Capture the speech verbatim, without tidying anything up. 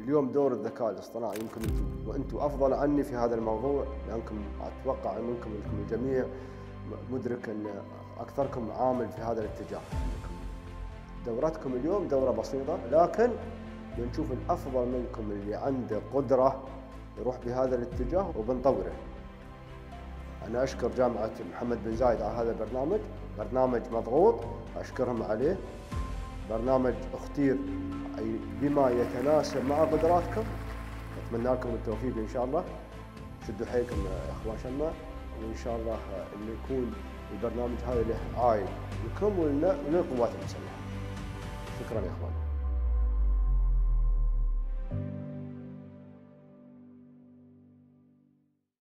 اليوم دور الذكاء الاصطناعي يمكن انتم وانتم افضل عني في هذا الموضوع، لانكم اتوقع منكم انكم الجميع مدرك ان اكثركم عامل في هذا الاتجاه. دورتكم اليوم دوره بسيطه، لكن بنشوف الافضل منكم اللي عنده قدره يروح بهذا الاتجاه وبنطوره. انا اشكر جامعه محمد بن زايد على هذا البرنامج، برنامج مضغوط اشكرهم عليه، برنامج اختير أي بما يتناسب مع قدراتكم. أتمنى لكم التوفيق إن شاء الله. شدوا حيلكم يا إخوان شمع، وإن شاء الله إنه يكون البرنامج هذا له عائد لكم وللقوات المسلحة. شكرا يا إخوان.